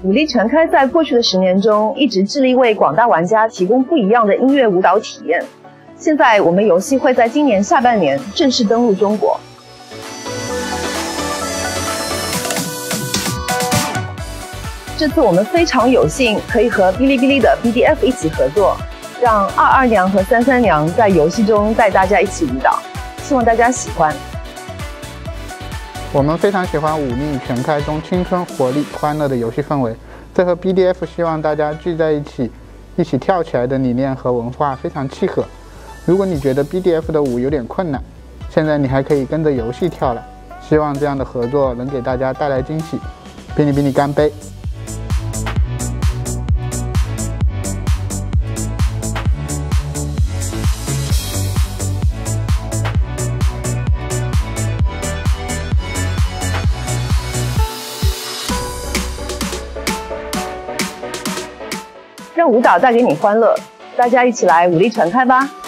武力全开在过去的10年中，一直致力为广大玩家提供不一样的音乐舞蹈体验。现在，我们游戏会在今年下半年正式登陆中国。这次我们非常有幸可以和哔哩哔哩的 BDF 一起合作，让22娘和33娘在游戏中带大家一起舞蹈，希望大家喜欢。 我们非常喜欢武力全开中青春、活力、欢乐的游戏氛围，这和 BDF 希望大家聚在一起跳起来的理念和文化非常契合。如果你觉得 BDF 的舞有点困难，现在你还可以跟着游戏跳了。希望这样的合作能给大家带来惊喜。哔哩哔哩干杯！ 让舞蹈带给你欢乐，大家一起来武力全开吧！